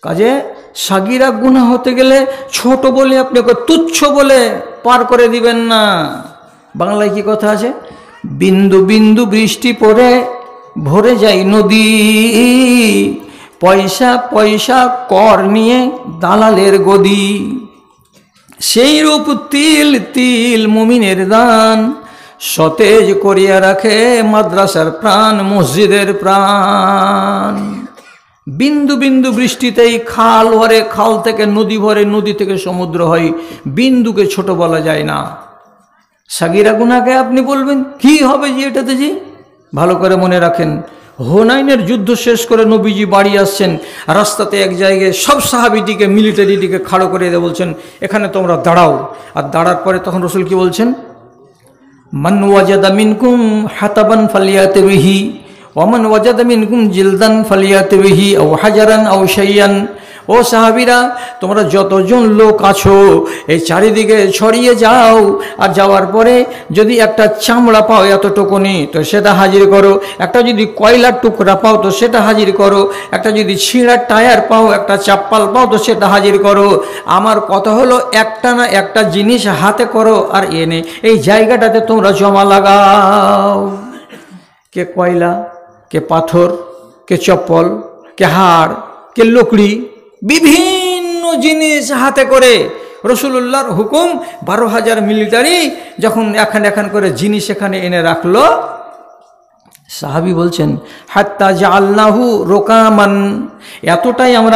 কাজে সাগিরা গুনাহ হতে গেলে ছোট বলে আপনি ওকে তুচ্ছ বলে পার করে দিবেন না। বাংলায় কি কথা আছে, বিন্দু বিন্দু বৃষ্টি পড়ে ভরে যায় নদী, পয়সা পয়সা কর নিয়ে দালালের গদি। সেই রূপ তিল তিল মুমিনের দান, সতেজ করিয়া রাখে মাদ্রাসার প্রাণ, মসজিদের প্রাণ। বিন্দু বিন্দু বৃষ্টিতেই খাল ভরে, খাল থেকে নদী ভরে, নদী থেকে সমুদ্র হয়। বিন্দুকে ছোট বলা যায় না। সাগিরা গুনাহকে আপনি বলবেন কি হবে যে এটাতে, যে ভালো করে মনে রাখেন, হুনাইনের যুদ্ধ শেষ করে নবীজি বাড়ি আসছেন, রাস্তাতে এক জায়গায় সব সাহাবীটিকে, মিলিটারিটিকে খাড়ো করে দিয়ে বলছেন এখানে তোমরা দাঁড়াও। আর দাঁড়ার পরে তখন রাসূল কি বলছেন, মান ওয়াজাদা মিনকুম হাতাবান ফালিয়াতি বিহি ওয়া মান ওয়াজাদা মিনকুম জিলদান ফালিয়াতি বিহি আও হাজারান আও শাইয়ান। ও সাহাবীরা, তোমরা যতজন লোক আছো এই চারিদিকে ছড়িয়ে যাও, আর যাওয়ার পরে যদি একটা চামড়া পাও এতটুকুনি তো সেটা হাজির করো, একটা যদি কয়লার টুকরা পাও তো সেটা হাজির করো, একটা যদি ছিঁড়ার টায়ার পাও, একটা চাপ্পাল পাও তো সেটা হাজির করো। আমার কথা হলো একটা না একটা জিনিস হাতে করো আর এনে এই জায়গাটাতে তোমরা জমা লাগাও। কে কয়লা, কে পাথর, কে চপ্পল, কে হাড়, কে লকড়ি, বিভিন্ন জিনিস হাতে করে রাসূলুল্লাহর হুকুম। 12,000 মিলিটারি যখন এখান এখান করে জিনিস এখানে এনে রাখলো, সাহাবী বলছেন হাত্তা জাআলনাহু রুকামান, এতটাই আমরা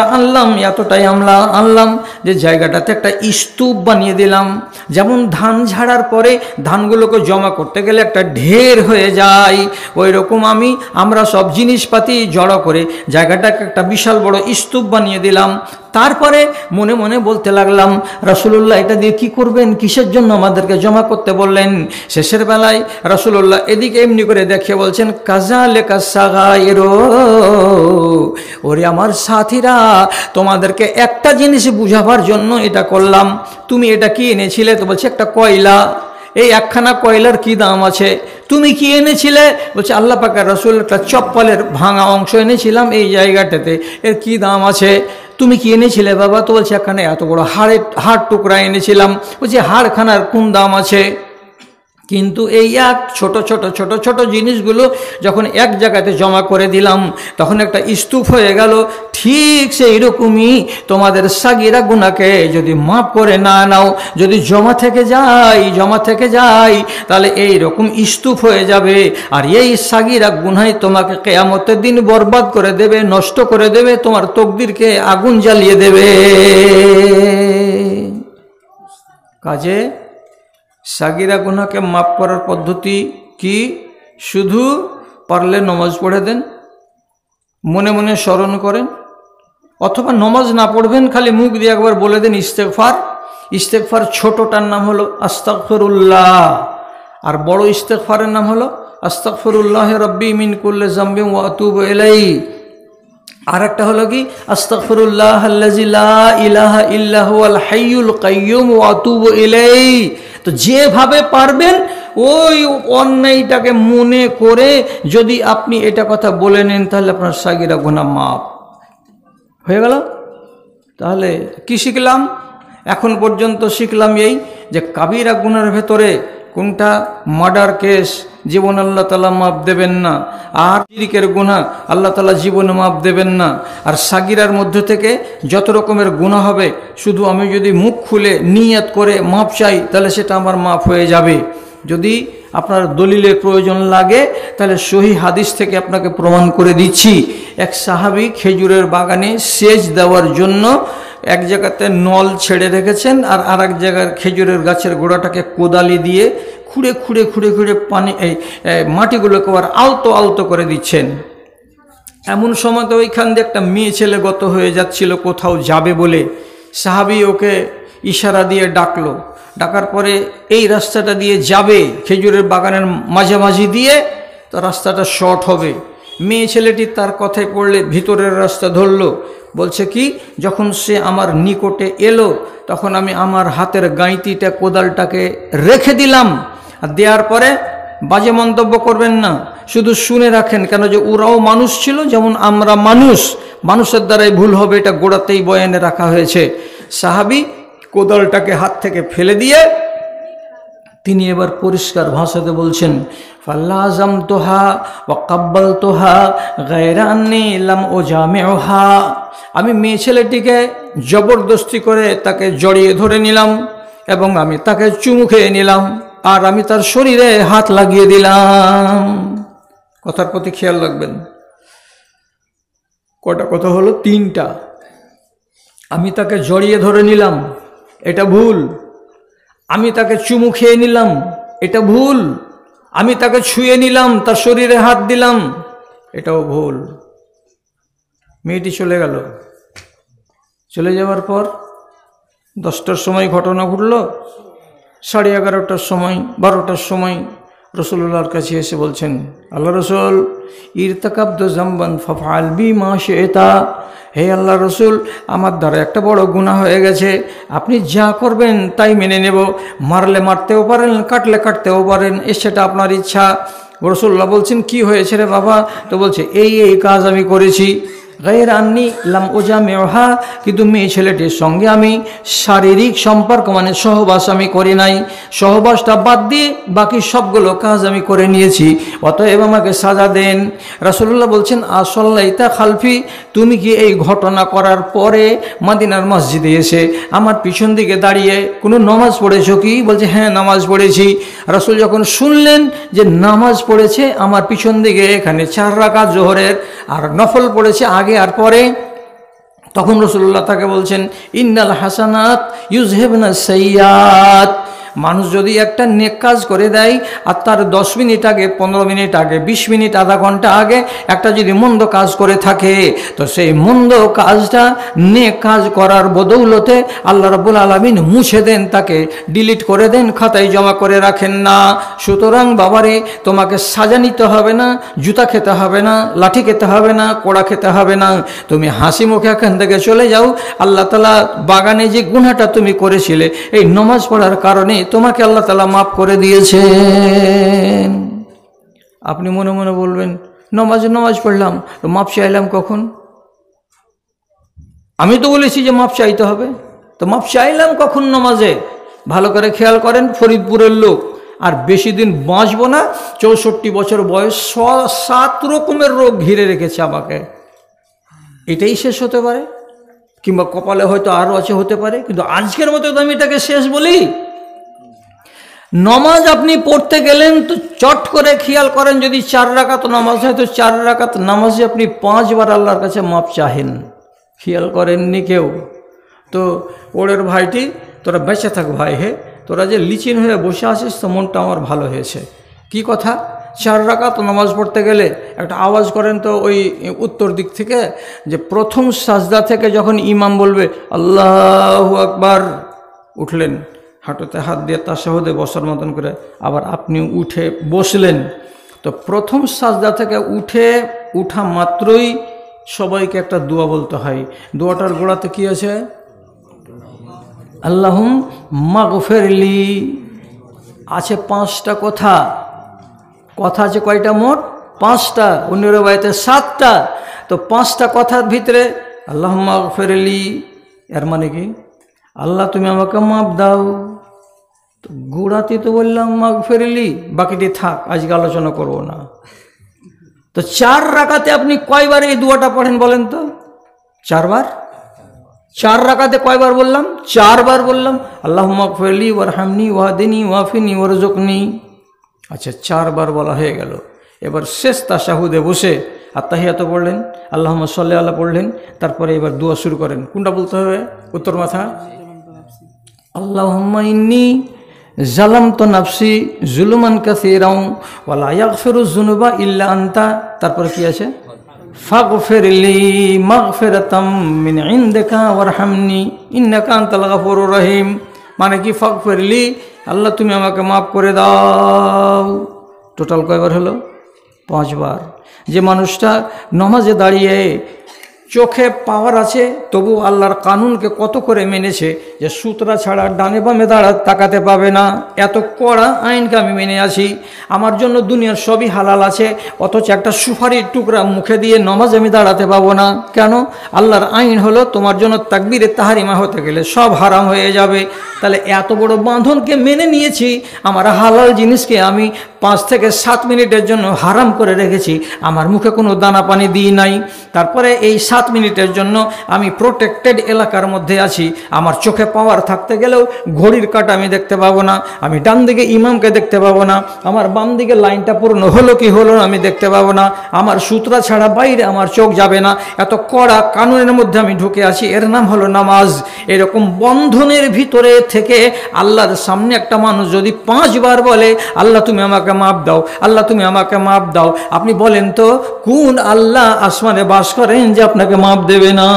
আনলাম যে জায়গাটাতে একটা স্তূপ বানিয়ে দিলাম। যেমন ধান ঝাড়ার পরে ধানগুলোকে জমা করতে গেলে একটা ঢের হয়ে যায়, ওই রকম আমরা সব জিনিসপাতি জড়ো করে জায়গাটাকে একটা বিশাল বড় স্তূপ বানিয়ে দিলাম। তারপরে মনে মনে বলতে লাগলাম, রাসূলুল্লাহ এটা দিয়ে কি করবেন, কিসের জন্য আমাদেরকে জমা করতে বললেন? শেষের বেলায় রাসূলুল্লাহ এদিকে এমনি করে দেখে বলছেন, কাযালিকা সাগাইরু, ওরে আমার সাথীরা, তোমাদেরকে একটা জিনিস বুঝাবার জন্য এটা করলাম। তুমি এটা কি এনেছিলে? তো বলছে একটা কয়লা। এই একখানা কয়লার কি দাম আছে? তুমি কি এনেছিলে? বলছে আল্লাহ পাকের রাসূল একটা চপ্পলের ভাঙা অংশ এনেছিলাম এই জায়গাটাতে, এর কি দাম আছে? তুমি কি এনেছিলে বাবা? তো বলছে এখানে এত বড় হাড় টুকরা এনেছিলাম। বলছে হাড়খানার কোন দাম আছে? কিন্তু এই এক ছোট ছোট ছোট ছোট জিনিসগুলো যখন এক জায়গাতে জমা করে দিলাম তখন একটা স্তূপ হয়ে গেল। ঠিক সেই রকমই তোমাদের সাগিরা গুনাহকে যদি মাফ করে না নাও, যদি জমা থেকে যায় তাহলে এই রকম স্তূপ হয়ে যাবে। আর এই সাগিরা গুনাহই তোমাকে কিয়ামতের দিন বরবাদ করে দেবে, নষ্ট করে দেবে, তোমার তকদিরকে আগুন জ্বালিয়ে দেবে। কাজে সাগিরা গুনাহকে মাফ করার পদ্ধতি কি? শুধু পারলে নমাজ পড়ে দেন, মনে মনে স্মরণ করেন, অথবা নমাজ না পড়বেন, খালি মুখ দিয়ে একবার বলে দেন ইস্তেগফার। ইস্তেগফার ছোটটার নাম হলো আস্তাগফিরুল্লাহ, আর বড় ইস্তেগফারের নাম হলো আস্তাগফিরুল্লাহ রব্বি মিন কুল্লি যামবিন ওয়া আতুবু ইলাইহি। আর একটা হলো কি আস্তাগফিরুল্লাহ আল্লাযী লা ইলাহা ইল্লা হুয়াল হাইয়ুল কাইয়্যুম ওয়া আতুবু ইলাইহি। তো যেভাবে পারবেন ওই অন্যায়টাকে মনে করে যদি আপনি এটা কথা বলে নেন তাহলে আপনার সাগিরা গুনাহ মাফ হয়ে গেল। তাহলে কি শিখলাম? এখন পর্যন্ত শিখলাম এই যে কাবিরা গুনার ভেতরে কোনটা মার্ডার কেস, জীবন আল্লাহ তাআলা মাফ দেবেন না, আর শিরকের গুনাহ আল্লাহ তাআলা জীবনে মাফ দেবেন না। আর সাগিরার মধ্যে থেকে যত রকমের গুনাহ হবে শুধু আমি যদি মুখ খুলে নিয়ত করে মাফ চাই তাহলে সেটা আমার মাফ হয়ে যাবে। যদি আপনার দলিলের প্রয়োজন লাগে তাহলে সহিহ হাদিস থেকে আপনাকে প্রমাণ করে দিচ্ছি। এক সাহাবী খেজুরের বাগানে সেচ দেওয়ার জন্য এক জায়গাতে নল ছেড়ে রেখেছেন, আর আরেক জায়গার খেজুরের গাছের গোড়াটাকে কোদালি দিয়ে খুঁড়ে খুঁড়ে খুঁড়ে খুঁড়ে পানি মাটিগুলোকে আবার আলতো আলতো করে দিচ্ছেন। এমন সময় তো ওইখান দিয়ে একটা মেয়ে ছেলে গত হয়ে যাচ্ছিল কোথাও যাবে বলে, সাহাবী ওকে ইশারা দিয়ে ডাকলো। ডাকার পরে এই রাস্তাটা দিয়ে যাবে, খেজুরের বাগানের মাঝামাঝি দিয়ে, তো রাস্তাটা শর্ট হবে। মেয়ে ছেলেটি তার কথায় পড়লে ভিতরের রাস্তা ধরলো। বলছে কি, যখন সে আমার নিকটে এলো তখন আমি আমার হাতের গাঁইতিটা কোদালটাকে রেখে দিলাম, আর দেওয়ার পরে বাজে মন্তব্য করবেন না, শুধু শুনে রাখেন, কেন যে ওরাও মানুষ ছিল যেমন আমরা মানুষ, মানুষের দ্বারাই ভুল হবে, এটা গোড়াতেই বয়ানে রাখা হয়েছে। সাহাবী কোদালটাকে হাত থেকে ফেলে দিয়ে তিনি এবার পরিষ্কার ভাষাতে বলছেন, ফাল্লাযামতুহা ওয়া কাব্বালতুহা গায়রা আন্নী লাম উজামিউহা, আমি মেয়ে ছেলেটিকে জবরদস্তি করে তাকে জড়িয়ে ধরে নিলাম এবং আমি তাকে চুমু খেয়ে নিলাম আর আমি তার শরীরে হাত লাগিয়ে দিলাম। কথার প্রতি খেয়াল রাখবেন। কটা কথা হলো? 3টা। আমি তাকে জড়িয়ে ধরে নিলাম, এটা ভুল। আমি তাকে চুমু খেয়ে নিলাম, এটা ভুল। আমি তাকে ছুঁয়ে নিলাম, তার শরীরে হাত দিলাম, এটাও ভুল। মেয়েটি চলে গেল। চলে যাওয়ার পর 10টার সময় ঘটনা ঘটল, 11:30টার সময়, 12টার সময় রাসূলুল্লাহর কাছে এসে বলছেন, আল্লাহ রসুল, ইরতাকাবতু যামবান ফাফআল বি মা শি'তা, হে আল্লাহ রসুল, আমার দ্বারা একটা বড় গুনাহ হয়ে গেছে, আপনি যা করবেন তাই মেনে নেব। মারলে মারতেও পারেন, কাটলে কাটতেও পারেন, সেটা আপনার ইচ্ছা। রাসূলুল্লাহ বলছেন, কি হয়েছে রে বাবা? তো বলছে, এই এই কাজ আমি করেছি। গায়রা আন্নী লাম উজামিউহা, কিন্তু মেয়ে ছেলেটির সঙ্গে আমি শারীরিক সম্পর্ক মানে সহবাস আমি করি নাই। সহবাসটা বাদ দিয়ে বাকি সবগুলো কাজ আমি করে নিয়েছি, অতএব আমাকে সাজা দেন। রাসূলুল্লাহ বলছেন, আসল্লাইতা খালফি, তুমি কি এই ঘটনা করার পরে মদিনার মসজিদে এসে আমার পিছন দিকে দাঁড়িয়ে কোনো নামাজ পড়েছো কি? বলছে, হ্যাঁ নামাজ পড়েছি। রাসূল যখন শুনলেন যে নামাজ পড়েছে আমার পিছন দিকে, এখানে 4 রাকাত জোহরের আর নফল পড়েছে আগে আর পরে, তখন রাসূলুল্লাহ তাকে বলছেন, ইন্নাল হাসানাত ইউযহিবনা সাইয়্যাত, মানুষ যদি একটা নেক কাজ করে দেয় আর তার 10 মিনিট আগে, 15 মিনিট আগে, 20 মিনিট, আধা ঘন্টা আগে একটা যদি মন্দ কাজ করে থাকে, তো সেই মন্দ কাজটা নেক কাজ করার বদৌলতে আল্লাহ রাব্বুল আলামিন মুছে দেন, তাকে ডিলিট করে দেন, খাতায় জমা করে রাখেন না। সুতরাং বাবারে, তোমাকে সাজা নিতে হবে না, জুতা খেতে হবে না, লাঠি খেতে হবে না, কোড়া খেতে হবে না, তুমি হাসি মুখে এখান থেকে চলে যাও। আল্লাহ তাআলা বাগানে যে গুনাহটা তুমি করেছিলে এই নামাজ পড়ার কারণে তোমাকে আল্লাহ তাআলা মাফ করে দিয়েছেন। আপনি মনে মনে বলবেন, নামাজ পড়লাম তো মাফ চাইলাম কখন? আমি তো বলেছি যে মাফ চাইতে হবে, তো মাফ চাইলাম কখন নামাজে? ভালো করে খেয়াল করেন, ফরিদপুরের লোক, আর বেশি দিন বাঁচবো না, 64 বছর বয়স, 7 রকমের রোগ ঘিরে রেখেছে আমাকে। এটাই শেষ হতে পারে, কিংবা কপালে হয়তো আরও আছে, হতে পারে, কিন্তু আজকের মতো তো আমি এটাকে শেষ বলি। নমাজ আপনি পড়তে গেলেন তো চট করে খেয়াল করেন, যদি 4 রাকাত নামাজ হয় তো 4 রাকাত নামাজে আপনি 5 বার আল্লাহর কাছে মাপ চাহেন। খেয়াল করেননি কেউ? তো ওরের ভাইটি, তোরা বেঁচে থাক ভাই, হে তোরা যে লিচিন হয়ে বসে আছিস তো মনটা আমার ভালো হয়েছে। কি কথা? 4 রাকাত নামাজ পড়তে গেলে একটা আওয়াজ করেন তো ওই উত্তর দিক থেকে, যে প্রথম সাজদা থেকে যখন ইমাম বলবে আল্লাহু আকবার, উঠলেন, হাঁটুতে হাত দিয়ে তাশাহুদে বসার মতন করে, আবার আপনি উঠে বসলেন, তো প্রথম সাজদা থেকে উঠা মাত্রই সবাইকে একটা দোয়া বলতে হয়। দোয়াটার গোড়াতে কি আছে? আল্লাহুম মাগফিরলি। আছে 5টা কথা আছে, কয়টা মোট? 5টা, অন্য রবায়েতে 7টা। তো 5টা কথার ভিতরে আল্লাহুম মাগফিরলি, এর মানে কি? আল্লাহ তুমি আমাকে মাপ দাও। তো গোড়াতে তো বললাম মাগফিরলি, বাকিটি থাক, আজকে আলোচনা করব না। তো 4 রাকাতে আপনি কয়বার এই দোয়াটা পড়েন বলেন তো? 4 বার। 4 রাকাতে কয়বার বললাম? 4 বার বললাম, আল্লাহুম্মা গফিরলি ওয়ারহামনি ওয়াহদিনি ওয়াফিনি ওয়ারযুকনি। আচ্ছা, 4 বার বলা হয়ে গেল। এবার শেষ তাশাহুদে বসে আত্তাহিয়াত পড়লেন, আল্লাহুম্মা সাল্লি আলা পড়লেন, তারপরে এবার দোয়া শুরু করেন। কোনটা বলতে হবে? উত্তর মাথা। আল্লাহুম্মা ইন্নী জালামতু নাফসি জুলুমান কাসীরান ওয়া লা ইয়াগফিরুয যুনুবা ইল্লা আনতা। তারপরে কি আছে? ফাগফিরলি মাগফিরাতাম মিন ইনদিকা ওয়ারহামনি ইন্নাকা আনতাল গফুরুর রহিম। মানে কি? ফাগফিরলি, আল্লাহ তুমি আমাকে মাফ করে দাও। টোটাল কয়বার হলো? 5 বার। যে মানুষটা নামাজে দাঁড়িয়ে চোখে পাওয়ার আছে, তবু আল্লাহর কানুনকে কত করে মেনেছে যে সুতরা ছাড়া ডানে বামে তাকাতে পাবে না। এত কড়া আইনকে আমি মেনে আছি। আমার জন্য দুনিয়ার সবই হালাল আছে, অথচ একটা সুপারির টুকরা মুখে দিয়ে নমাজ আমি দাঁড়াতে পাবো না। কেন? আল্লাহর আইন হলো তোমার জন্য তাকবীরে তাহরিমা হতে গেলে সব হারাম হয়ে যাবে। তাহলে এত বড় বাঁধনকে মেনে নিয়েছি, আমার হালাল জিনিসকে আমি 5 থেকে 7 মিনিটের জন্য হারাম করে রেখেছি, আমার মুখে কোনো দানা পানি দিই নাই। তারপরে এই 7 মিনিটের জন্য আমি প্রোটেক্টেড এলাকার মধ্যে আছি। আমার চোখে পাওয়ার থাকতে গেলেও ঘড়ির কাঁটা আমি দেখতে পাবো না, আমি ডান দিকে ইমামকে দেখতে পাবো না, আমার বাম দিকে লাইনটা পূর্ণ হলো কি হলো না আমি দেখতে পাবো না, আমার সূত্রা ছাড়া বাইরে আমার চোখ যাবে না। এত কড়া কানুনের মধ্যে আমি ঢুকে আছি, এর নাম হলো নামাজ। এরকম বন্ধনের ভিতরে থেকে আল্লাহর সামনে একটা মানুষ যদি 5 বার বলে আল্লাহ তুমি আমাকে মাফ দাও, আল্লাহ তুমি আমাকে মাফ দাও, আপনি বলেন তো কোন আল্লাহ আসমানে বাস করেন যে আপনাকে মাফ দেবে না?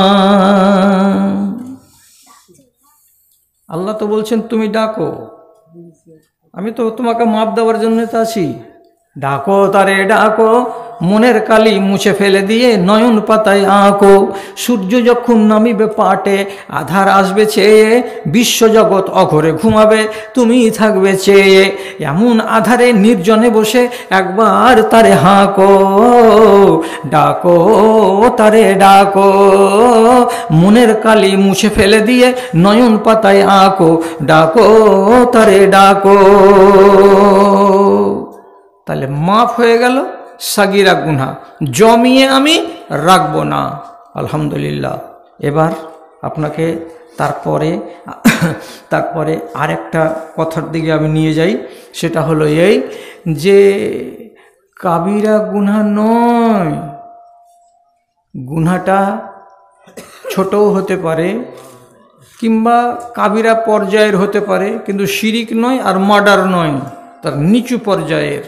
আল্লাহ তো বলছেন তুমি ডাকো, আমি তো তোমাকে মাফ দেওয়ার জন্য তো আছি। ডাকো তারে ডাকো, মনের কালি মুছে ফেলে দিয়ে নয়ন পাতায় আঁকো। সূর্য যখন নামিবে পাটে, আধার আসবে চেয়ে, বিশ্বজগৎ অঘরে ঘুমাবে, তুমি থাকবে চেয়ে। এমন আধারে নির্জনে বসে একবার তারে হাঁকো, ডাকো তারে ডাকো, মনের কালি মুছে ফেলে দিয়ে নয়ন পাতায় আঁকো, ডাকো তারে ডাকো। তাহলে মাফ হয়ে গেল সাগিরা গুনাহ, জমিয়ে আমি রাখবো না। আলহামদুলিল্লাহ। এবার আপনাকে তারপরে আরেকটা কথার দিকে আমি নিয়ে যাই। সেটা হলো এই যে কাবিরা গুনাহ নয়, গুনাহটা ছোটও হতে পারে কিংবা কাবিরা পর্যায়ের হতে পারে, কিন্তু শিরিক নয় আর মার্ডার নয়, তার নিচু পর্যায়ের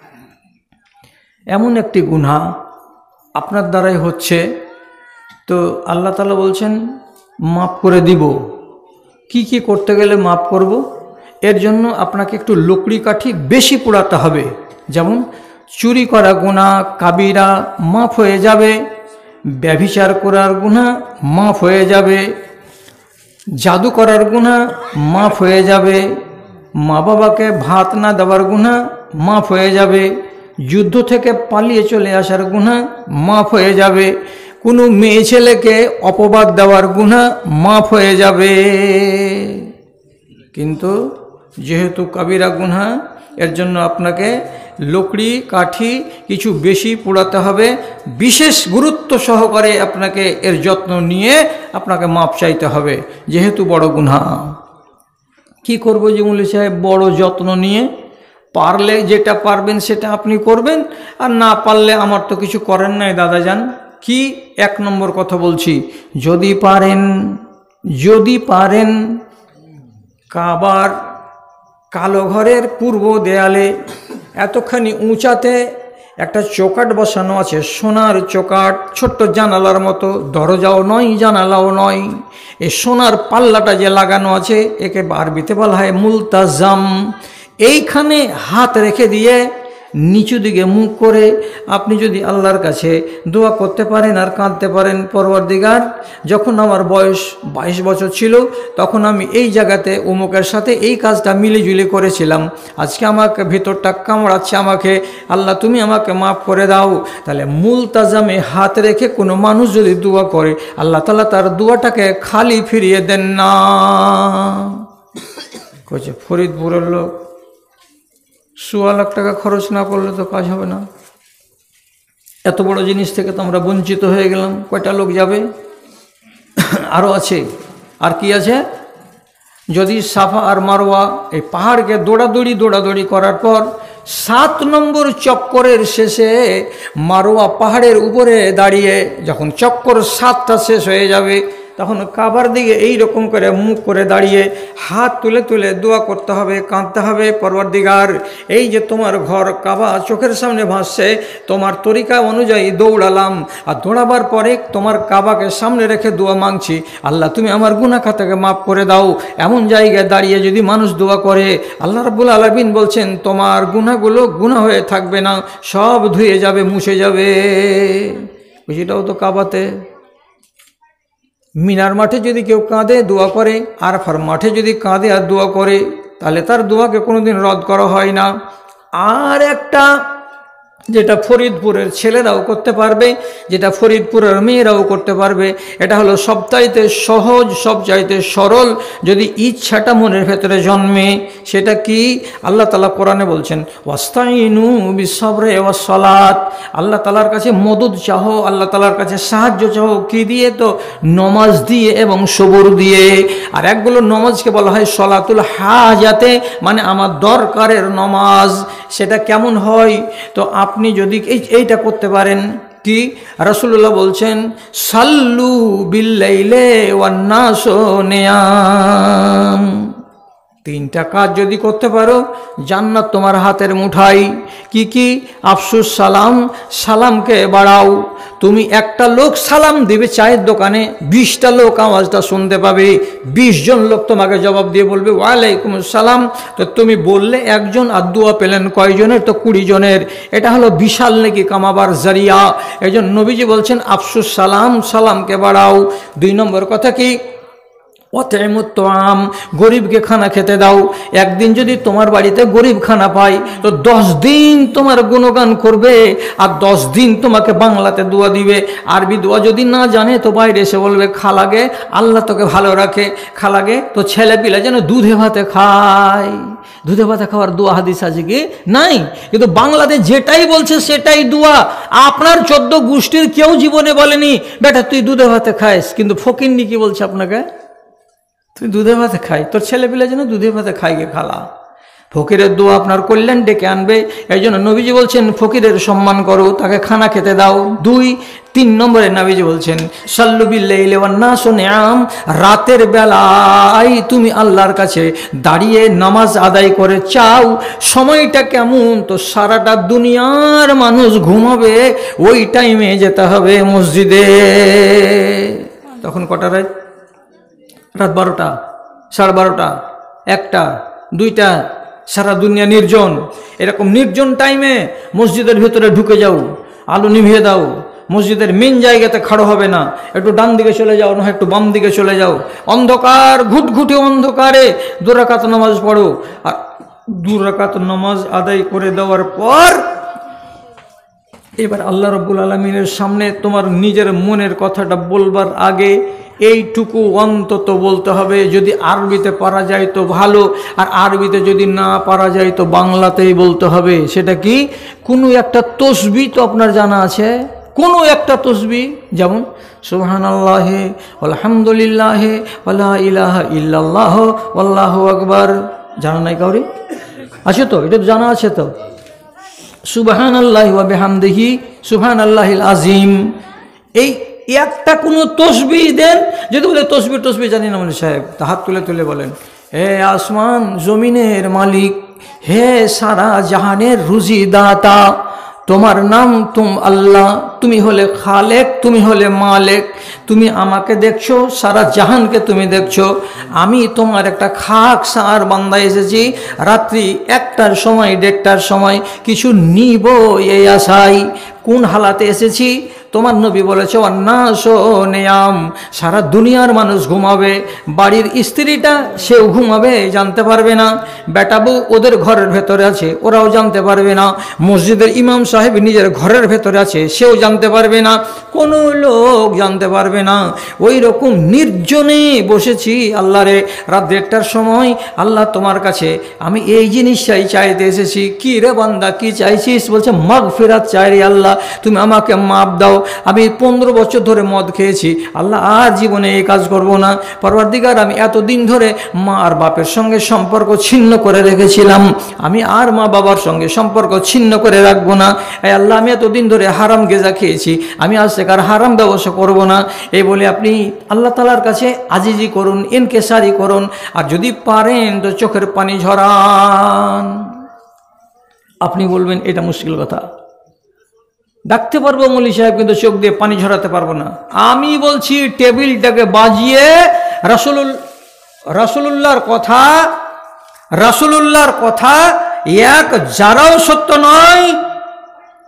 এমন একটি গুনাহ আপনার দ্বারাই হচ্ছে। তো আল্লাহ তাআলা বলছেন মাফ করে দিব। কি কি করতে গেলে মাফ করব? এর জন্য আপনাকে একটু লকড়ি কাঠি বেশি পোড়াতে হবে। যেমন চুরি করা গুনাহ কাবিরা মাফ হয়ে যাবে, ব্যভিচার করার গুনাহ মাফ হয়ে যাবে, জাদু করার গুনাহ মাফ হয়ে যাবে, মা বাবাকে ভাত না দেওয়ার গুনাহ মাফ হয়ে যাবে, যুদ্ধ থেকে পালিয়ে চলে আসার গুনাহ মাফ হয়ে যাবে, কোনো মেয়ে ছেলেকে অপবাদ দেওয়ার গুনাহ মাফ হয়ে যাবে। কিন্তু যেহেতু কাবিরা গুনাহ, এর জন্য আপনাকে লকড়ি কাঠি কিছু বেশি পোড়াতে হবে, বিশেষ গুরুত্ব সহকারে আপনাকে এর যত্ন নিয়ে আপনাকে মাপ চাইতে হবে, যেহেতু বড় গুনাহ। কি করব যে মৌলভী সাহেব? বড় যত্ন নিয়ে পারলে যেটা পারবেন সেটা আপনি করবেন, আর না পারলে আমার তো কিছু করেন নাই দাদা যান। কি 1 নম্বর কথা বলছি, যদি পারেন কাবার কালো ঘরের পূর্ব দেয়ালে এতখানি উঁচাতে একটা চৌকাঠ বসানো আছে, সোনার চৌকাঠ, ছোট্ট জানালার মতো, দরজাও নয় জানালাও নয়। এই সোনার পাল্লাটা যে লাগানো আছে একে আরবিতে বলা হয় মুলতাজাম। এইখানে হাত রেখে দিয়ে নিচু দিকে মুখ করে আপনি যদি আল্লাহর কাছে দোয়া করতে পারেন আর কাঁদতে পারেন, পরওয়ারদিগার, যখন আমার বয়স 22 বছর ছিল তখন আমি এই জায়গাতে অমুকের সাথে এই কাজটা মিলিজুলি করেছিলাম, আজকে আমাকে ভিতরটা কামড়াচ্ছে, আমাকে আল্লাহ তুমি আমাকে মাফ করে দাও। তাহলে মুলতাজামে হাত রেখে কোনো মানুষ যদি দোয়া করে, আল্লাহ তাআলা তার দোয়াটাকে খালি ফিরিয়ে দেন না। কইছে ফরিদপুরের লোক, 1.25 লাখ টাকা খরচ না করলে তো কাজ হবে না। এত বড় জিনিস থেকে তো আমরা বঞ্চিত হয়ে গেলাম। কয়টা লোক যাবে? আরও আছে। আর কি আছে? যদি সাফা আর মারওয়া এই পাহাড়কে দৌড়াদৌড়ি করার পর 7 নম্বর চক্করের শেষে মারওয়া পাহাড়ের উপরে দাঁড়িয়ে যখন চক্কর 7টা শেষ হয়ে যাবে, তখন কাবার দিকে এই রকম করে মুখ করে দাঁড়িয়ে হাত তুলে তুলে দোয়া করতে হবে, কাঁদতে হবে, পরওয়ারদিগার এই যে তোমার ঘর কাবা চোখের সামনে ভাসছে, তোমার তরিকা অনুযায়ী দৌড়ালাম, আর দৌড়াবার পরে তোমার কাবাকে সামনে রেখে দোয়া মাংছি, আল্লাহ তুমি আমার গুনাহ খাতাকে মাফ করে দাও। এমন জায়গায় দাঁড়িয়ে যদি মানুষ দোয়া করে, আল্লাহ রাব্বুল আলামিন বলছেন তোমার গুনাহগুলো গুনাহ হয়ে থাকবে না, সব ধুয়ে যাবে, মুছে যাবে। সেটাও তো কাবাতে। মিনার মাঠে যদি কেউ কাঁদে দোয়া করে, আরাফার মাঠে যদি কাঁদে আর দোয়া করে, তাহলে তার দোয়াকে কোনোদিন রদ করা হয় না। আর একটা যেটা ফরিদপুরের ছেলেরাও করতে পারবে, যেটা ফরিদপুরের মেয়েরাও করতে পারবে, এটা হলো সবচাইতে সহজ, সবচাইতে সরল, যদি ইচ্ছাটা মনের ভেতরে জন্মে। সেটা কি? আল্লাহ তাআলা কোরআনে বলছেন, ওয়াস্তাইনু বিসসবরি ওয়াসসালাত। আল্লাহ তাআলার কাছে মদদ চাও, আল্লাহ তাআলার কাছে সাহায্য চাও। কি দিয়ে? তো নমাজ দিয়ে এবং সবর দিয়ে। আর একগুলো নমাজকে বলা হয় সলাতুল হাজাতে, মানে আমার দরকারের নমাজ। সেটা কেমন হয়? তো আপনি যদি এইটা করতে পারেন, কি রাসূলুল্লাহ বলছেন, সাল্লু বিল্লাইলি ওয়ান নাসু নিয়াম। তিনটা কাজ যদি করতে পারো, জান্নাত তোমার হাতের মুঠাই। কি কি? আফসুস সালাম, সালামকে বাড়াও। তুমি একটা লোক সালাম দিবে চায়ের দোকানে, 20টা লোক আওয়াজটা শুনতে পাবে, 20 জন লোক তোমাকে জবাব দিয়ে বলবে ওয়ালাইকুম আসসালাম। তো তুমি বললে একজন, আর দোয়া পেলেন কয়জনের? তো 20 জনের। এটা হলো বিশাল নেকি কামাবার জারিয়া। এই জন্য নবীজি বলছেন আফসুস সালাম, সালামকে বাড়াও। 2 নম্বর কথা কি? ওয়াতাইমুত্তাম, গরিবকে খানা খেতে দাও। একদিন যদি তোমার বাড়িতে গরিব খানা পায়, তো 10 দিন তোমার গুণগান করবে, আর 10 দিন তোমাকে বাংলাতে দোয়া দিবে। আরবি দোয়া যদি না জানে, তো বাইরে এসে বলবে, খালাগে আল্লাহ তোকে ভালো রাখে, খালাগে তো ছেলে পিলা যেন দুধে ভাতে খায়। দুধে ভাতে খাওয়ার দোয়া হাদিস আছে কি? নাই। কিন্তু বাংলাতে যেটাই বলছে সেটাই দোয়া। আপনার 14 গোষ্ঠীর কেউ জীবনে বলেনি বেটা তুই দুধে ভাতে খাইস, কিন্তু ফকিন্নি কি বলছে আপনাকে? তুই দুধে ভাতে খাই, তোর ছেলেপিলা যেন দুধে ভাতে খাই গে খালা। ফকিরের দোয়া আপনার কল্যাণ ডেকে আনবে। এই জন্য নবীজি বলছেন ফকিরের সম্মান করো, তাকে খানা খেতে দাও। 3 নম্বরে নবীজি বলছেন সাল্লু বিল্লাইলি ওয়ান নাসু নিয়াম, রাতের বেলায় তুমি আল্লাহর কাছে দাঁড়িয়ে নামাজ আদায় করে চাও। সময়টা কেমন? তো সারাটা দুনিয়ার মানুষ ঘুমাবে, ওই টাইমে যেতে হবে মসজিদে। তখন কটা? রাত 12টা, 12:30, 1টা, 2টা, সারা দুনিয়া নির্জন। এরকম নির্জন টাইমে মসজিদের ভিতরে ঢুকে যাও, আলো নিভিয়ে দাও। মসজিদের মেন জায়গাতে খাড়ো হবে না, একটু ডান দিকে চলে যাও, না একটু বাম দিকে চলে যাও। অন্ধকার, ঘুটঘুটে অন্ধকারে 2 রাকাত নামাজ পড়ো। আর 2 রাকাত নামাজ আদায় করে দেওয়ার পর এবার আল্লাহ রাব্বুল আলামিনের সামনে তোমার নিজের মনের কথাটা বলবার আগে এইটুকু অন্তত বলতে হবে। যদি আরবিতে পারা যায় তো ভালো, আর আরবিতে যদি না পারা যায় তো বাংলাতেই বলতে হবে। সেটা কি? কোনো একটা তসবিহ তো আপনার জানা আছে, কোনো একটা তসবিহ, যেমন সুবহানাল্লাহি আলহামদুলিল্লাহি ওয়ালা ইলাহা ইল্লাল্লাহ আল্লাহু আকবার। জানা নাই কাউরি? আছে তো? এটা তো জানা আছে তো। সুবহানাল্লাহি ওয়া বিহামদিহি সুবহানাল্লাহিল আযীম। এই একটা কোনো তসবিহ দেন। যদি বলে তসবিহ জানি না মানে সাহেব, তা হাত তুলে তুলে বলেন, হে আসমান জমিনের মালিক, হে সারা জাহানের রুজি দাতা, তোমার নাম আল্লাহ, তুমি হলে খালেক, তুমি হলে মালেক। তুমি আমাকে দেখছো, সারা জাহানকে তুমি দেখছো। আমি তোমার একটা খাক সার বান্দা এসেছি, রাত্রি 1টার সময় 1:30টার সময় কিছু নিব এই আশায়। কোন হালাতে এসেছি? তোমার নবী বলেছে অন্নাসু নিয়াম, সারা দুনিয়ার মানুষ ঘুমাবে, বাড়ির স্ত্রীটা সেও ঘুমাবে, জানতে পারবে না। বেটা বউ ওদের ঘরের ভেতরে আছে, ওরাও জানতে পারবে না। মসজিদের ইমাম সাহেব নিজের ঘরের ভেতরে আছে, সেও জানতে পারবে না, কোনো লোক জানতে পারবে না। ওই রকম নির্জনে বসেছি আল্লাহরে, রাত 1:30টার সময়। আল্লাহ তোমার কাছে আমি এই জিনিসটাই চাইতে এসেছি। কি রে বান্দা, কি চাইছিস? বলছে মাগফিরাত চাই রে আল্লাহ, তুমি আমাকে মাপ দাও। আমি 15 বছর ধরে মদ খেয়েছি আল্লাহ, আর জীবনে এই কাজ করব না। পরওয়ারদিগার, আমি এতদিন ধরে মা আর বাপের সঙ্গে সম্পর্ক ছিন্ন করে রেখেছিলাম, আমি আর মা বাবার সঙ্গে সম্পর্ক ছিন্ন করে রাখবো না। এই আল্লাহ, আমি এতদিন ধরে হারাম গেজা খেয়েছি, আমি আজ থেকে আর হারাম ব্যবসা করব না। এই বলে আপনি আল্লাহ তাআলার কাছে আজিজি করুন, ইনকেসারি করুন, আর যদি পারেন তো চোখের পানি ঝরান। আপনি বলবেন এটা মুশকিল কথা, ডাকতে পারবো মৌলী সাহেব, কিন্তু চোখ দিয়ে পানি ঝরাতে পারবো না। আমি বলছি টেবিলটাকে বাজিয়ে রাসূলুল্লাহর কথা এক যারাও সত্য নয়,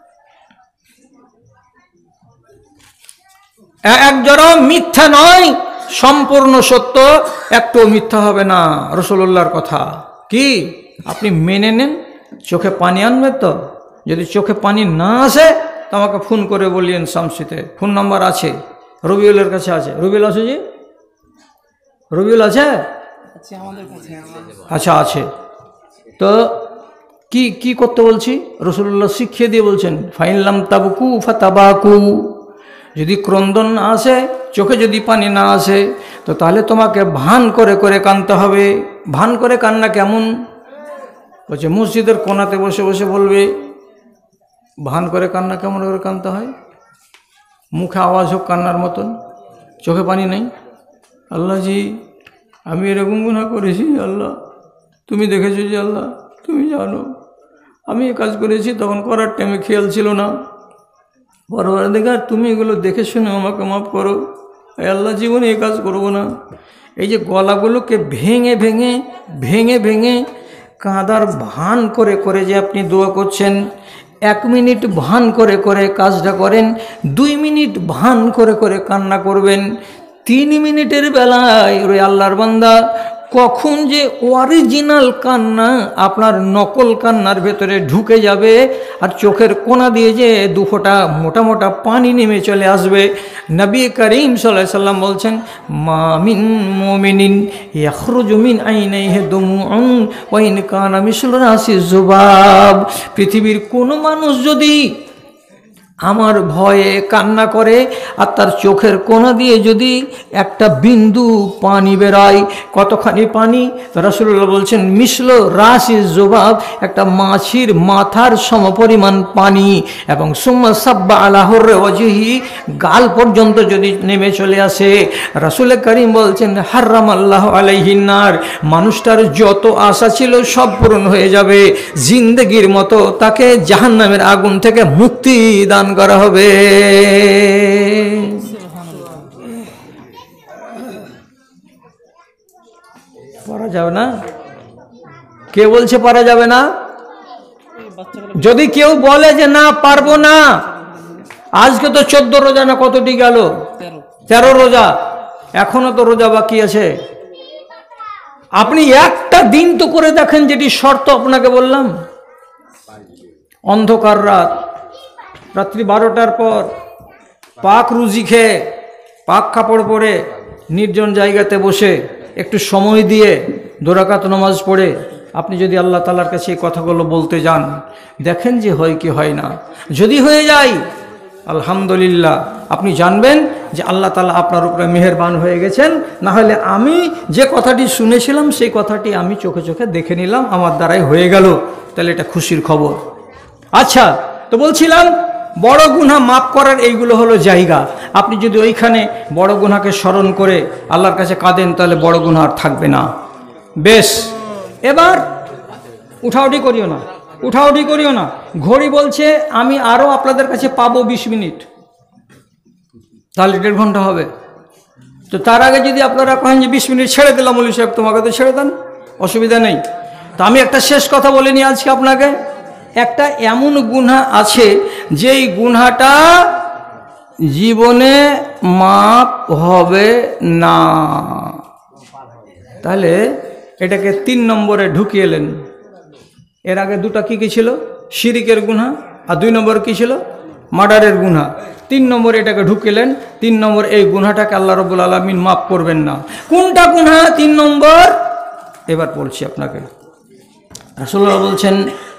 এক যারাও মিথ্যা নয়, সম্পূর্ণ সত্য, একটু মিথ্যা হবে না রাসূলুল্লাহর কথা। কি আপনি মেনে নেন? চোখে পানি আনবে তো? যদি চোখে পানি না আসে তো আমাকে ফোন করে বলিয়েন। শামসিতে ফোন নাম্বার আছে, রবিউলের কাছে আছে। রবিউল আছে জি? রবিউল আছে? আচ্ছা আছে। তো কি কি করতে বলছি? রাসূলুল্লাহ শিখিয়ে দিয়ে বলছেন, ফাইনলাম তাবকু ফাতাবাকু, যদি ক্রন্দন না আসে, চোখে যদি পানি না আসে, তো তাহলে তোমাকে ভান করে করে কাঁদতে হবে। ভান করে কান্না কেমন? বলছে মসজিদের কোণাতে বসে বসে বলবে। ভান করে কান্না কেমন করে কাঁদতে হয়? মুখে আওয়াজ হোক কান্নার মতন, চোখে পানি নেই। আল্লাহ জি আমি এরকম গুনাহ করেছি, আল্লাহ তুমি দেখেছো যে, আল্লাহ তুমি জানো আমি এই কাজ করেছি, তখন করার টাইমে খেয়াল ছিল না। পরবর্তীকার তুমি এগুলো দেখে শুনে আমাকে মাফ করো, এই আল্লাহ জীবনে এই কাজ করবো না। এই যে গলাগুলোকে ভেঙে ভেঙে ভেঙে ভেঙে কাঁদার ভান করে করে যে আপনি দোয়া করছেন, 1 মিনিট ভান করে করে কাজটা করেন, 2 মিনিট ভান করে করে কান্না করবেন, 3 মিনিটের বেলায় ওই আল্লাহর বান্দা কখন যে অরিজিনাল কান্না আপনার নকল কান্নার ভেতরে ঢুকে যাবে, আর চোখের কোনা দিয়ে যে 2 ফোঁটা মোটা মোটা পানি নেমে চলে আসবে। নবী করিম সাল্লাল্লাহু আলাইহি সাল্লাম বলছেন, মা মিন মুমিনিন ইয়াখরুজু মিন আইনাইহি দুমুউন ওয়া ইন কানা মিসলু রাসি যুবাব। পৃথিবীর কোনো মানুষ যদি আমার ভয়ে কান্না করে আর তার চোখের কোনা দিয়ে যদি একটা বিন্দু পানি বেরোয়, কতখানি পানি? রাসূলুল্লাহ বলছেন মিসল রাসি যুবাব, একটা মাছির মাথার সমপরিমাণ পানি। এবং সুম্মা সাব্বা আলা হুররি ওয়াজহি, গাল পর্যন্ত যদি নেমে চলে আসে, রাসূল করিম বলছেন হারামাল্লাহু আলাইহিন নার, মানুষটার যত আশা ছিল সব পূরণ হয়ে যাবে, জিন্দেগির মতো তাকে জাহান্নামের আগুন থেকে মুক্তি দান করা হবে। পারা যাবে না? কে বলছে পারা যাবে না? যদি কেউ বলে যে না পারবো না, আজকে তো 14 রোজা না কতটি গেল? 13 রোজা, এখনো তো রোজা বাকি আছে। আপনি একটা দিন তো করে দেখেন, যেটি শর্ত আপনাকে বললাম। অন্ধকার রাত, রাত্রি 12টার পর পাক রুজি খেয়ে, পাক কাপড় পরে, নির্জন জায়গাতে বসে একটু সময় দিয়ে 2 রাকাত নামাজ পড়ে আপনি যদি আল্লাহ তাআলার কাছে এই কথাগুলো বলতে যান, দেখেন যে হয় কি হয় না। যদি হয়ে যায় আলহামদুলিল্লাহ, আপনি জানবেন যে আল্লাহ তাআলা আপনার উপরে মেহেরবান হয়ে গেছেন। না হলে আমি যে কথাটি শুনেছিলাম সেই কথাটি আমি চোখে চোখে দেখে নিলাম, আমার দ্বারাই হয়ে গেল, তাহলে এটা খুশির খবর। আচ্ছা, তো বলছিলাম বড় গুনাহ মাফ করার এইগুলো হলো জায়গা। আপনি যদি ওইখানে বড় গুনাহকে স্মরণ করে আল্লাহর কাছে কাঁদেন, তাহলে বড় গুনাহ আর থাকবে না। বেশ, এবার উঠাউঠি করিও না, উঠাউঠি করিও না। ঘড়ি বলছে আমি আরও আপনাদের কাছে পাবো 20 মিনিট, তাহলে 1.5 ঘন্টা হবে। তো তার আগে যদি আপনারা কহেন যে 20 মিনিট ছেড়ে দিলাম, মৌলভী সাহেব তোমাকে তো ছেড়ে দেন, অসুবিধা নেই। তো আমি একটা শেষ কথা বলে নিই আজকে আপনাকে। একটা এমন গুনাহ আছে যেই গুনাহটা জীবনে মাপ হবে না, তাহলে এটাকে 3 নম্বরে ঢুকিয়ে এলেন। এর আগে 2টা কি ছিল? শিরিকের গুনাহ, আর 2 নম্বর কি ছিল? মার্ডারের গুনাহ। 3 নম্বরে এটাকে ঢুকিলেন। 3 নম্বর এই গুনাহটাকে আল্লাহ রাব্বুল আলামিন মাফ করবেন না। কোনটা গুনাহ 3 নম্বর? এবার বলছি আপনাকে। রাসূলুল্লাহ বলছেন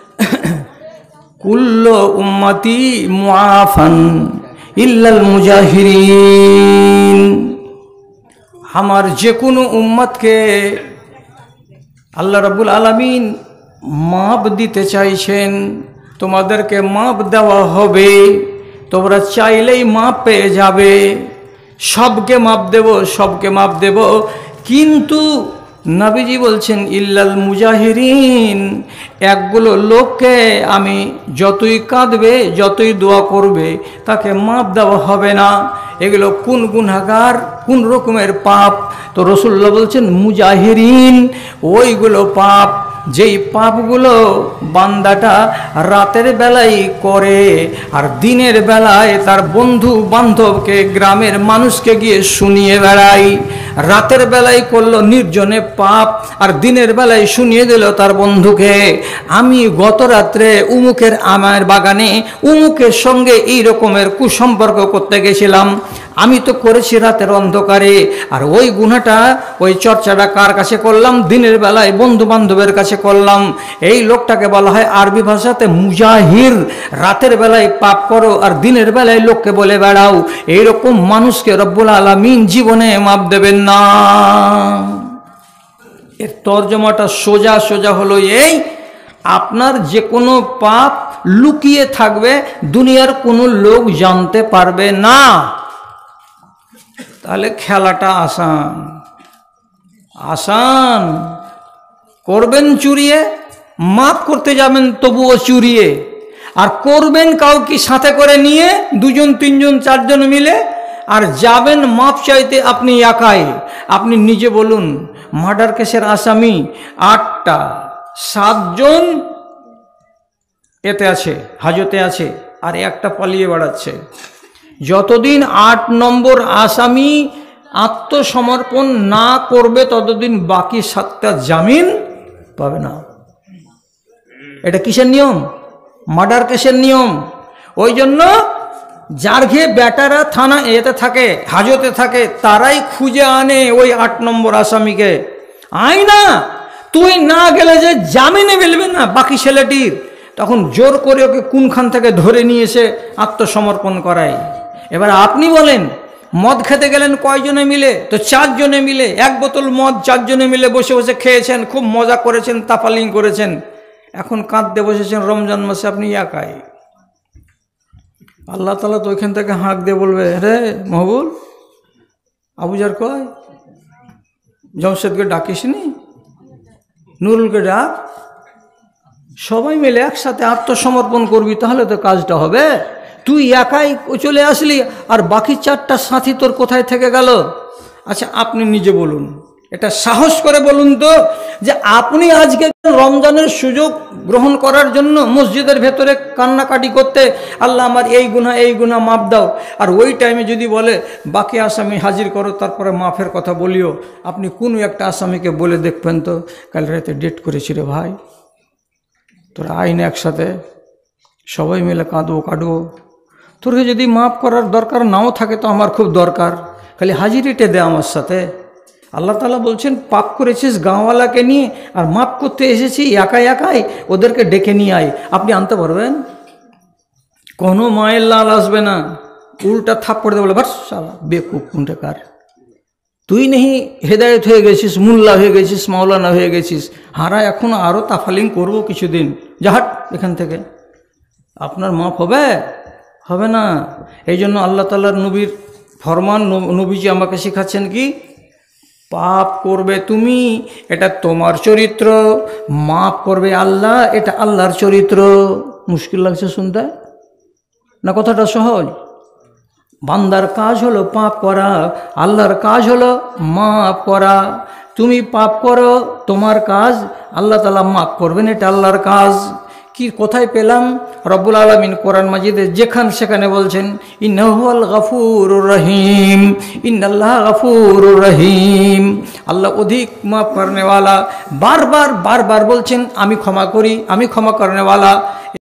কুল্লু উম্মতি মুআফান ইল্লাল মুজাহিরিন, আমার যে কোনো উম্মতকে আল্লাহ রাব্বুল আলামিন মাপ দিতে চাইছেন। তোমাদেরকে মাপ দেওয়া হবে, তোমরা চাইলেই মাপ পেয়ে যাবে। সবকে মাপ দেব, সবকে মাপ দেব, কিন্তু নবীজি বলছেন ইল্লাল মুজাহিরিন, একগুলো লোককে আমি যতই কাঁদবে, যতই দোয়া করবে, তাকে মাপ দেওয়া হবে না। এগুলো কোন গুনাহগার, কোন রকমের পাপ? তো রাসূলুল্লাহ বলছেন মুজাহিরিন, ওইগুলো পাপ যেই পাপগুলো বান্দাটা রাতের বেলায় করে আর দিনের বেলায় তার বন্ধু বান্ধবকে গ্রামের মানুষকে গিয়ে শুনিয়ে বেড়ায়। রাতের বেলায় করলো নির্জনে পাপ আর দিনের বেলায় শুনিয়ে দিল তার বন্ধুকে, আমি গত রাত্রে উমুকের আমের বাগানে উমুকের সঙ্গে এই রকমের কুসম্পর্ক করতে গেছিলাম, আমি তো করেছি রাতের অন্ধকারে। আর ওই গুনাহটা, ওই চর্চাটা কার কাছে করলাম? দিনের বেলায় বন্ধু বান্ধবের কাছে করলাম। এই লোকটাকে বলা হয় আরবি ভাষাতে মুজাহির। রাতের বেলায় পাপ করো আর দিনের বেলায় লোককে বলে বেড়াও, এইরকম মানুষকে রব্বুল আলামিন জীবনে মাপ দেবেন না। এর তর্জমাটা সোজা সোজা হলো এই, আপনার যে কোনো পাপ লুকিয়ে থাকবে, দুনিয়ার কোনো লোক জানতে পারবে না। তাহলে খেলাটা আসান আসান। করবেন চুরিয়ে, মাপ করতে যাবেন তবুও চুরিয়ে, আর করবেন কাউকে সাথে করে নিয়ে, দুজন তিনজন চারজন মিলে, আর যাবেন মাপ চাইতে আপনি একাই। আপনি নিজে বলুন, মার্ডার কেসের আসামি 8টা, 7 জন এতে আছে, হাজতে আছে, আর একটা পালিয়ে বেড়াচ্ছে। যতদিন 8 নম্বর আসামি আত্মসমর্পণ না করবে ততদিন বাকি 7টা জামিন পাবে না। এটা কিসের নিয়ম? মার্ডার কেসের নিয়ম। ওই জন্য যার ঘে বেটারা থানা এতে থাকে, হাজতে থাকে, তারাই খুঁজে আনে ওই 8 নম্বর আসামিকে। আয় না, তুই না গেলে যে জামিনে মিলবে না বাকি ছেলেটির, তখন জোর করে ওকে কোনখান থেকে ধরে নিয়ে এসে আত্মসমর্পণ করায়। এবার আপনি বলেন, মদ খেতে গেলেন কয়জনে মিলে? তো 4 জনে মিলে। 1 বোতল মদ 4 জনে মিলে বসে বসে খেয়েছেন, খুব মজা করেছেন, তাফালিং করেছেন। এখন কাঁদতে বসেছেন রমজান মাসে, আপনি একাই। আল্লাহ তাআলা তো ওইখান থেকে হাঁক দিয়ে বলবে, রে মহবুল, আবুজার কয়, জমশেদকে ডাকিসনি, নুরুলকে ডাক, সবাই মিলে একসাথে আত্মসমর্পণ করবি, তাহলে তো কাজটা হবে। তুই একাই চলে আসলি, আর বাকি 4টা সাথী তোর কোথায় থেকে গেল? আচ্ছা আপনি নিজে বলুন, এটা সাহস করে বলুন তো, যে আপনি আজকে রমজানের সুযোগ গ্রহণ করার জন্য মসজিদের ভেতরে কান্নাকাটি করতে, আল্লাহ আমার এই গুনাহ মাফ দাও, আর ওই টাইমে যদি বলে বাকি আসামি হাজির করো তারপরে মাফের কথা বলিও, আপনি কোনো একটা আসামিকে বলে দেখবেন তো, কাল রাতে ডেট করেছি রে ভাই, তোরা আইনে একসাথে সবাই মিলে কাঁদবো, তোকে যদি মাফ করার দরকার নাও থাকে তো আমার খুব দরকার, খালি হাজিরিটা দে আমার সাথে। আল্লাহ তাআলা বলছেন, পাপ করেছিস গাঁওয়ালাকে নিয়ে, আর মাফ করতে এসেছি একাই, ওদেরকে ডেকে নিয়ে আয়। আপনি আনতে পারবেন? কোনো মায়ের লাল আসবে না, উল্টা থাপ্পড় দিয়ে বলে, বাস শালা বেকুব কুণ্ঠকার, তুই নেই হেদায়েত হয়ে গেছিস, মুল্লা হয়ে গেছিস, মাওলানা হয়ে গেছিস, হারা এখন আরও তাফালিং করবো কিছুদিন, যাহাট এখান থেকে। আপনার মাফ হবে না। এই জন্য আল্লাহ তাআলার নবীর ফরমান, নবীজি আমাকে শেখাচ্ছেন কি, পাপ করবে তুমি, এটা তোমার চরিত্র, মাফ করবে আল্লাহ, এটা আল্লাহর চরিত্র। মুশকিল লাগছে শুনতে না? কথাটা সহজ। বান্দার কাজ হলো পাপ করা, আল্লাহর কাজ হলো মাফ করা। তুমি পাপ করো, তোমার কাজ, আল্লাহ তাআলা মাফ করবেন, এটা আল্লাহর কাজ। কি কোথায় পেলাম? রব্বুল আলামিন কোরআন মাজিদে সেখানে বলছেন, ইন্নাহুল গফুরুর রহিম, ইন্নাল্লাহ গফুরুর রহিম। আল্লাহ অধিক মাফ করনেওয়ালা। বারবার বলছেন, আমি ক্ষমা করি, আমি ক্ষমা করনেওয়ালা।